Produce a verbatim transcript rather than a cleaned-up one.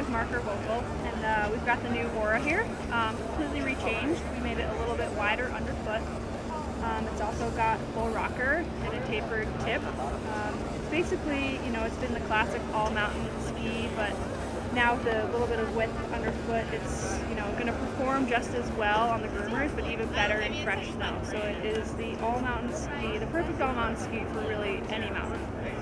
is Marker Volkl, and uh, we've got the new Aura here, um, completely rechanged. We made it a little bit wider underfoot. Um, it's also got full rocker and a tapered tip. Um, it's basically, you know, it's been the classic all-mountain ski, but now with a little bit of width underfoot, it's, you know, going to perform just as well on the groomers, but even better in fresh snow. So it is the all-mountain ski, the perfect all-mountain ski for really any mountain.